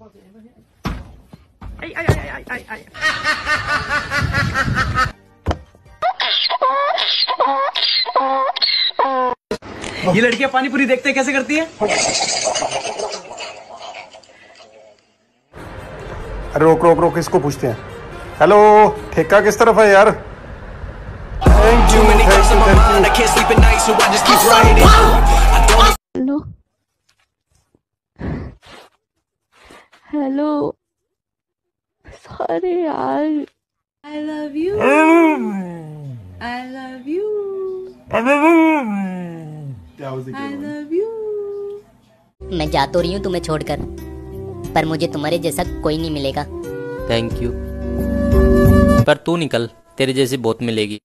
आई आई आई आई आई आई। ये लड़कियां पानी पूरी देखते कैसे करती है? रोक रोक रोक, इसको पूछते हैं। हेलो, ठेका किस तरफ है यार? हेलो हेलो, सॉरी यार। I love you. I love you. I love you. मैं जा तो रही हूँ तुम्हें छोड़कर, पर मुझे तुम्हारे जैसा कोई नहीं मिलेगा। थैंक यू, पर तू निकल, तेरे जैसी बहुत मिलेगी।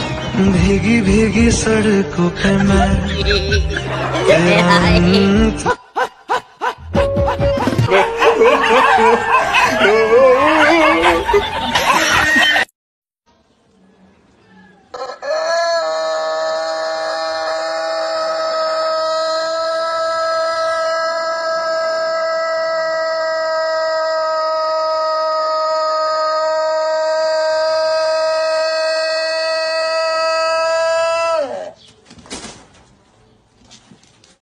भीगी भीगी सड़कों पे मैं तेरा